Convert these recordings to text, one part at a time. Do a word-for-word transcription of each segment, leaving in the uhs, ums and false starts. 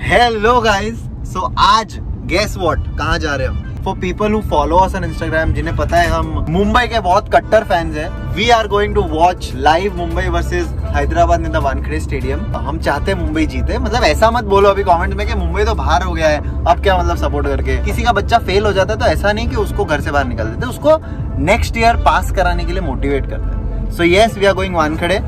Hello guys, सो आज guess what कहाँ जा रहे हैं हम? For people who follow us on Instagram, जिन्हें पता है हम मुंबई के बहुत कट्टर फैंस हैं, we are going to watch live Mumbai versus Hyderabad in the Wankhede stadium. हम चाहते हैं मुंबई जीते। मतलब ऐसा मत बोलो अभी कमेंट में कि मुंबई तो बाहर हो गया है, अब क्या मतलब सपोर्ट करके। किसी का बच्चा फेल हो जाता है तो ऐसा नहीं कि उसको घर से बाहर निकाल देते, उसको नेक्स्ट ईयर पास कराने के लिए मोटिवेट करते हैं। So yes, we are going Wankhede.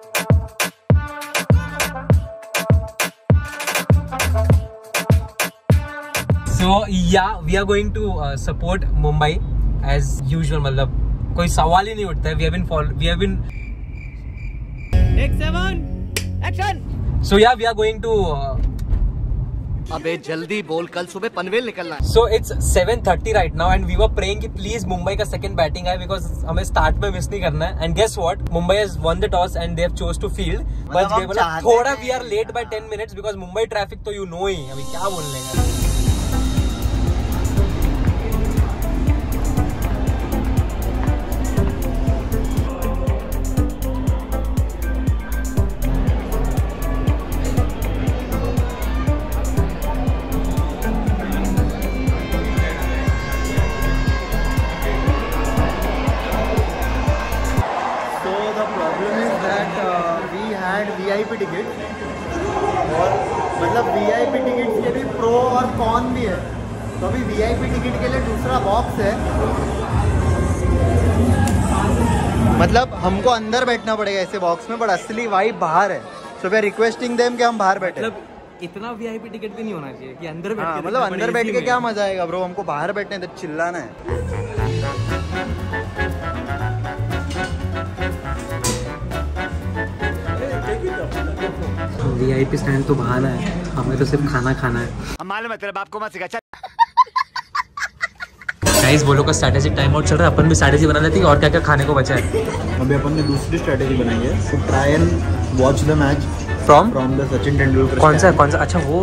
So yeah, we are going to uh, support Mumbai as usual. मतलब कोई सवाल ही नहीं उठता है। We have been follow, we have been. Take seven, action. So yeah, we are going to. Uh, अबे जल्दी बोल, कल सुबह पनवेल निकलना है। So it's seven thirty right now and we were praying कि please मुंबई का second batting आए because हमें start में miss नहीं करना है। And guess what? Mumbai has won the toss and they have chose to field. But मतलब थोड़ा we are late by ten minutes because Mumbai traffic तो you know ही, अभी क्या बोलने का। वीआईपी टिकट और मतलब वीआईपी टिकट के भी प्रो और कॉन भी है। तो अभी वीआईपी टिकट के लिए दूसरा बॉक्स है, मतलब हमको अंदर बैठना पड़ेगा ऐसे बॉक्स में, बट असली वाइब बाहर है। So we are requesting them कि हम बाहर बैठे। मतलब इतना वीआईपी टिकट भी नहीं होना चाहिए कि अंदर बैठ के, मतलब अंदर बैठ के क्या मजा आएगा ब्रो, हमको बाहर बैठने तो चिल्लाना है। वीआईपी स्टैंड तो बहाना है, हमें तो सिर्फ खाना खाना है। मालूम है तेरे बाप को मत सिखा। गाइस बोलो का स्ट्रैटेजिक टाइम आउट चल रहा है, अपन भी स्ट्रैटेजी बना लेते हैं और क्या क्या खाने को बचा है। अभी अपन ने दूसरी स्ट्रैटेजी बनाई है, so try and watch the match from from the Sachin Tendulkar. कौन सा कौन सा अच्छा वो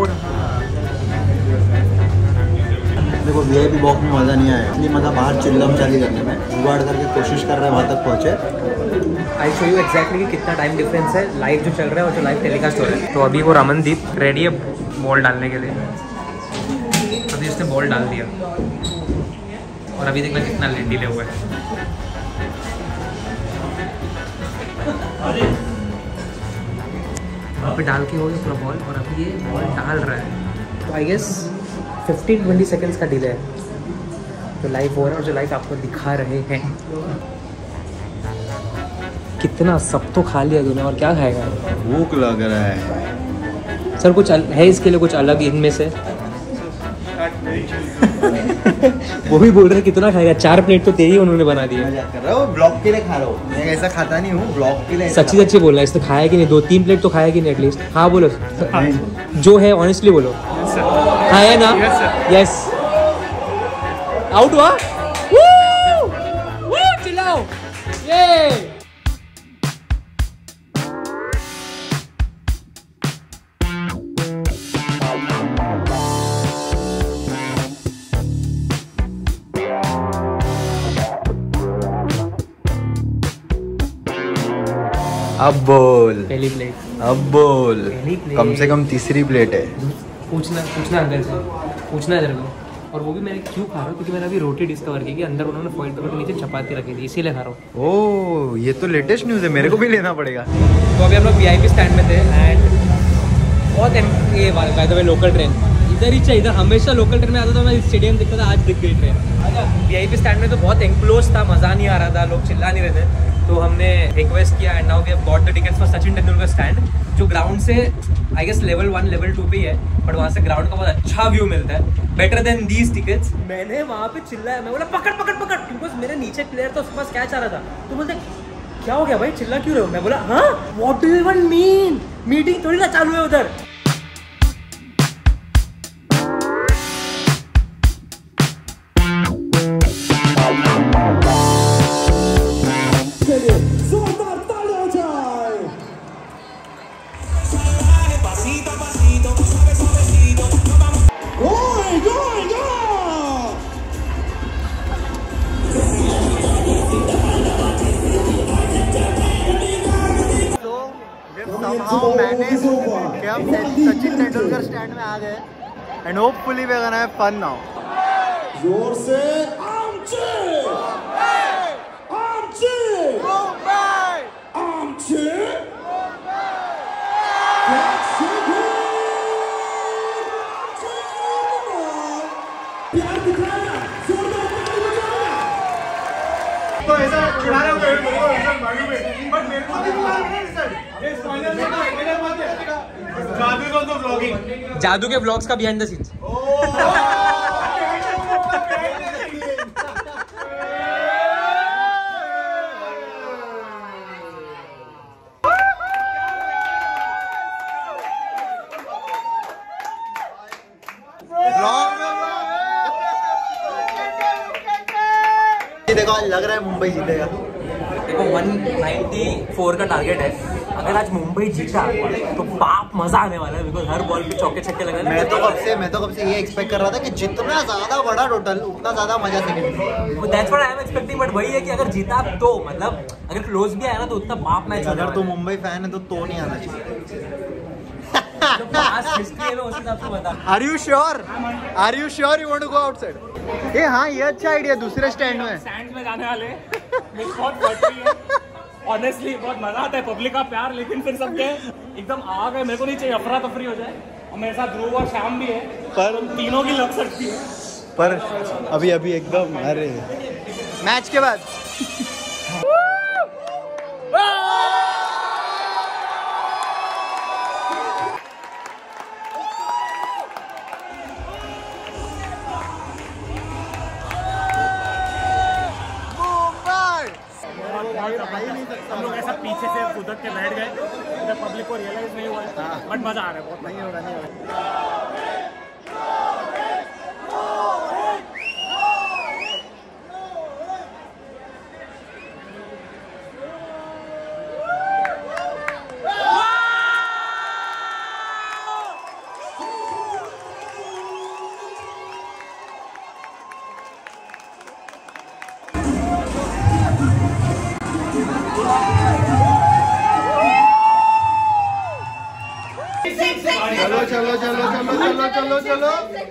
देखो वीआईपी बॉक्स में मज़ा नहीं आया, इसलिए मज़ा बाहर चिल्लम चाली करने में। जुगाड़ करके कोशिश कर रहे हैं वहाँ तक पहुँचे। आई शो यू एक्जैक्टली कि कितना टाइम डिफरेंस है लाइव जो चल रहा है और जो लाइव टेलीकास्ट हो रहा है। तो अभी वो रमनदीप रेडी है बॉल डालने के लिए, अभी उसने बॉल डाल दिया और अभी देखना कितना डिले हुआ है। वहाँ पे डाल के हो गया पूरा बॉल और अभी ये बॉल डाल रहा है। तो I guess fifteen twenty seconds का डिले है जो लाइव हो रहा है और जो लाइव आपको दिखा रहे हैं। कितना सब तो खा लिया तूने और क्या खाएगा? भूख लग रहा है सर, कुछ है इसके लिए कुछ अलग इनमें से? वो भी बोल रहे कितना खाएगा, चार प्लेट तो तेरी उन्होंने बना दिया। कर रहा हूँ ब्लॉग के लिए खा रहा हूँ, मैं ऐसा खाता नहीं हूँ, ब्लॉग के लिए। सच्ची सच्ची बोलना, इसने खाया कि नहीं? दो तीन प्लेट तो खाया कि नहीं एटलीस्ट? हाँ बोलो जो है ऑनेस्टली बोलो। खाया ना? यस। आउट हुआ? चिल्लाओ ये। अब बोल पहली प्लेट, अब बोल। पहली प्लेट। कम से कम तीसरी प्लेट है। पूछना पूछना अंकल से, पूछना है तेरे को। और वो भी मैंने क्यों खा रहा हूँ क्योंकि मैंने अभी रोटी डिस्कवर की कि अंदर उन्होंने फॉइल पेपर के नीचे चपाती रखी थी, इसीलिए खा रहा हूँ। ओह, ये तो लेटेस्ट न्यूज़ है, मेरे को भी लेना पड़ेगा। तो अभी हम लोग वीआईपी स्टैंड में थे एंड बहुत ये by the way local train इधर ही चाहिए। इधर हमेशा लोकल ट्रेन में आता था, मैं स्टेडियम दिखता था, आज दिख गई ट्रेन। वीआईपी स्टैंड में तो बहुत एनक्लोज था, मज़ा नहीं आ रहा था, लोग चिल्ला नहीं रहे थे। तो हमने रिक्वेस्ट किया and now we have got the tickets for Sachin Tendulkar stand, जो ग्राउंड से I guess level one level two पे ही है, बट वहाँ से ग्राउंड का बहुत अच्छा व्यू मिलता है, बेटर देन दीज टिकट्स। मैंने वहाँ पे चिल्लाया, मैं बोला पकड़ पकड़ पकड़, बिकॉज मेरे नीचे प्लेयर तो उसके पास कैच आ रहा था। तो बोलते क्या हो गया भाई, चिल्ला क्यों रहे हो? मैं बोला हाँ what do you even mean, meeting थोड़ी ना चालू है उधर। somehow managed कि हम आ गए and hopefully we are gonna have fun now. जोर से आमचे आमचे आमचे प्यार दिखाया, तो ऐसा चिढ़ाना मेरे को मालूम है, बट मेरे को भी मालूम है सर। ये स्पॉइलर से मेरा बात है। जादू का तो व्लॉगिंग, जादू के व्लॉग्स का बिहाइंड द सीन्स। देखो आज लग रहा है मुंबई जीतेगा। देखो एक सौ चौरानवे का टारगेट है, अगर आज मुंबई जीता तो बाप मजा आने वाला है, बिकॉज हर बॉल पे चौके छक्के लगा। मैं तो कब से मैं तो कब से ये एक्सपेक्ट कर रहा था कि जितना ज्यादा बड़ा टोटल उतना ज्यादा मजा देंगे। That's what I am expecting, but वही है कि अगर जीता तो मतलब अगर क्लोज भी आया ना तो उतना बाप मैच। अगर तू मुंबई फैन है तो तो नहीं आना चाहिए। Are you sure? Are you sure you want to go outside? ए हाँ ये अच्छा आइडिया, दूसरे स्टैंड में स्टैंड में जाने वाले बहुत पड़ती है ऑनेस्टली, बहुत मजा आता है, पब्लिक का प्यार, लेकिन फिर सबके एकदम आ गए, मेरे को नहीं चाहिए अफरा तफरी हो जाए। और मेरे साथ ध्रुव और श्याम भी है, पर तीनों की लग सकती है, पर अभी अभी एकदम अरे मैच के बाद हम लोग ऐसा पीछे से कूद के बैठ गए, पब्लिक को रियलाइज नहीं हुआ, बट मजा आ रहा है बहुत। नहीं होगा नहीं होगा। चलो चलो चलो चलो चलो चलो चलो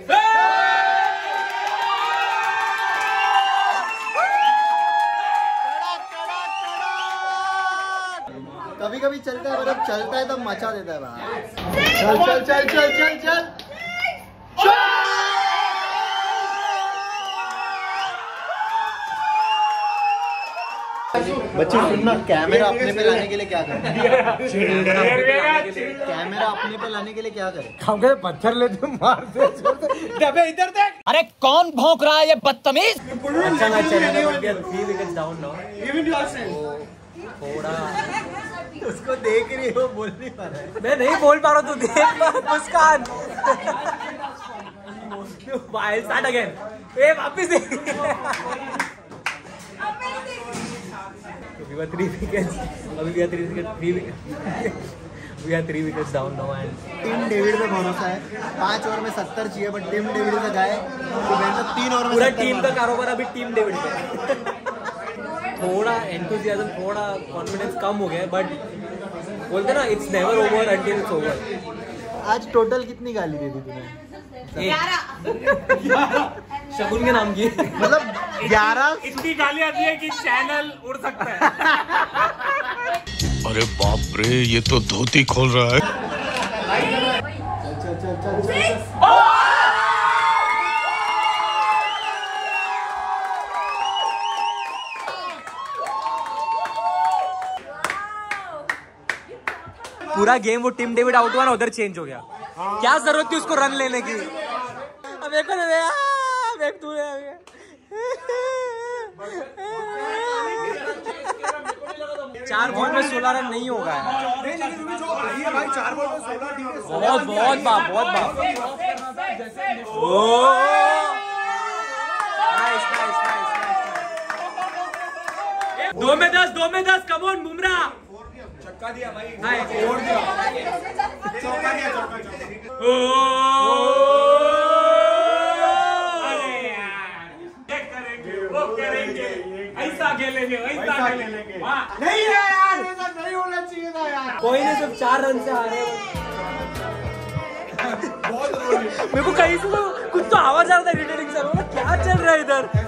कभी कभी चलता है, मतलब चलता है तब मचा देता है बाहर। चल चल चल चल चल चल बच्चे सुनना, कैमरा अपने पे लाने के लिए क्या करें? कैमरा अपने पे लाने के लिए क्या करें? हम कहते पत्थर लेते मारते दबे इधर देख। अरे कौन भौंक रहा है ये बदतमीज। अच्छा मैच चल रहा है, थ्री विकेट्स डाउन नाउ। थोड़ा उसको देख रही हो, बोल नहीं पा रहा है। मैं नहीं बोल पा रहा, तू देख मुस्कान। स्टार्ट अगेन, ए वापस देख। We were three wickets. अभी we are three wickets. Three wickets. We are three wickets down now and. Team David पे भरोसा है, पांच ओवर में सत्तर चाहिए, बट टीम डेविड से गए तो मैंने तीन ओवर में पूरा टीम का कारोबार अभी टीम डेविड पे। थोड़ा एंथुसियाज्म, थोड़ा कॉन्फिडेंस कम हो गया है, बट बोलते ना it's never over until it's over. आज टोटल कितनी गाली दे दी तूने? शगुन के नाम की, मतलब ग्यारह। इतनी गाली आती है कि चैनल उड़ सकता है। अरे बाप रे, ये तो धोती खोल रहा है। चल चल चल चल चल। पूरा गेम वो टीम डेविड आउट हुआ ना, उधर चेंज हो गया। क्या जरूरत थी उसको रन लेने की? अब एक तू चार बॉल में सोलह रन नहीं होगा। बहुत बहुत बाप बहुत बाप। दो में दस, दो में दस, कम ऑन बुमराह। चक्का दिया भाई, छोड़ दिया, चौका दिया, चौका चौका। अरे यार ये करेंगे, वो करेंगे, ऐसा खेलेंगे, ऐसा खेलेंगे। नहीं है यार, ऐसा नहीं होना चाहिए था यार। कोई नहीं, सिर्फ चार रन से हारे। बहुत मेरे को कहीं से तो कुछ तो आवाज आ रहा था इरिटेटिंग सा, क्या चल रहा है इधर।